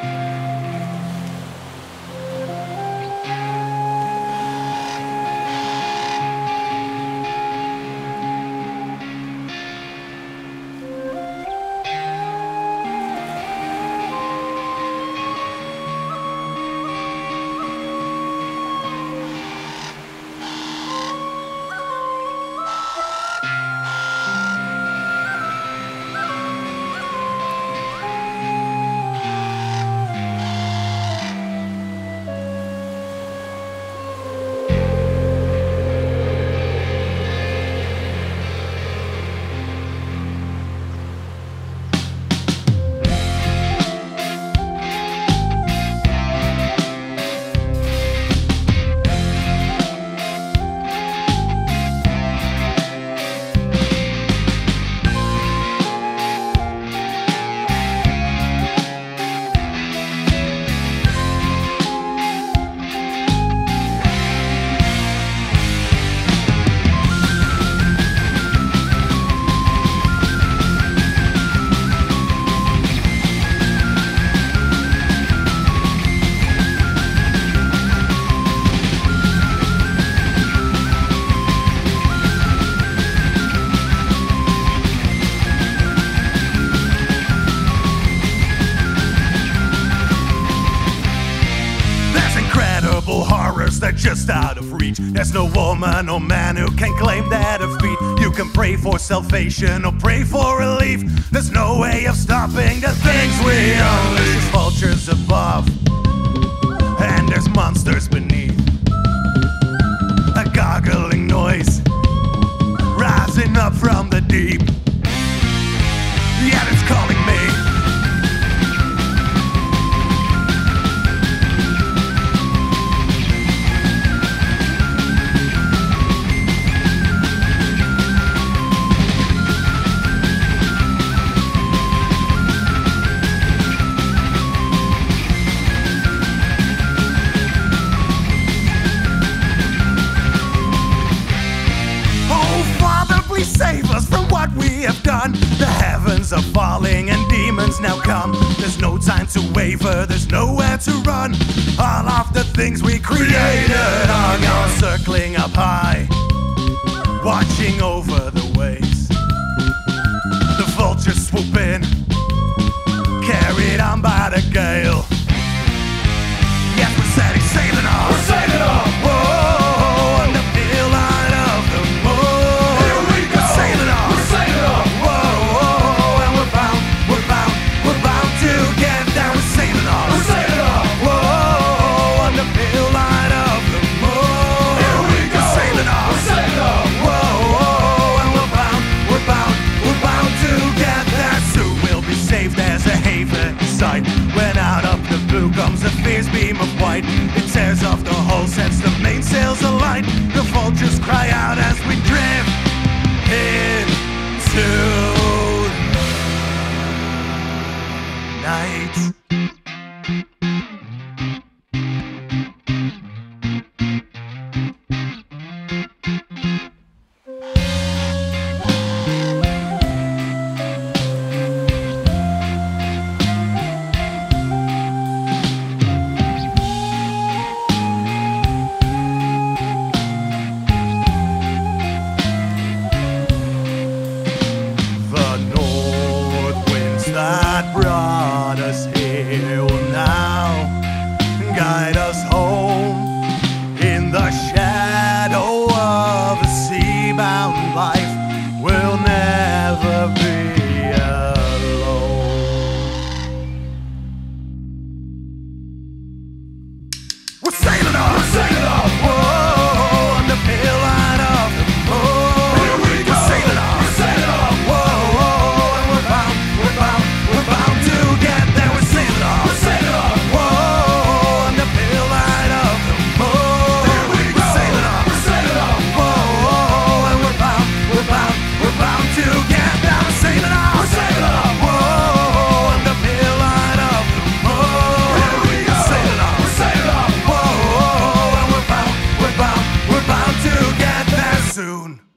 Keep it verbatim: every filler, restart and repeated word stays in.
They're just out of reach. There's no woman or man who can claim that defeat. You can pray for salvation or pray for relief. There's no way of stopping the things we unleash. There's vultures above, and there's monsters beneath. A gargling noise rising up from the deep. Yet it's calling me. Save us from what we have done. The heavens are falling and demons now come. There's no time to waver, there's nowhere to run. All of the things we created are gone. Circling up high, watching over the waves. The vultures swoop in, carried on by the gale. Yes, we're setting sailing off. We're sailing off. Whoa, on the pale light of the moon. When out of the blue comes a fierce beam of white, it tears off the hull, sets the mainsails alight. The vultures cry out as we drift into night. That brought us here will now guide us home in the shadow of a sea-bound life. We'll never be alone. We're sailing off, we're sailing off. Whoa, on the pale light of the moon. Here we go. We're sailing off, we're sailing off. Whoa, whoa, and we're bound, we're bound. We're bound to get there, we're sailing off. We're sailing off. Whoa, on the pale light of the moon. Here we go. We're sailing off. We're sailing off. Whoa, and we're bound, we're bound, we're bound to get there, we're sailing off. We're sailing off. Whoa, on the pale light of the moon. Here we go. We're sailing off. We're sailing off. Whoa, and we're bound, we're bound, we're bound to get there soon.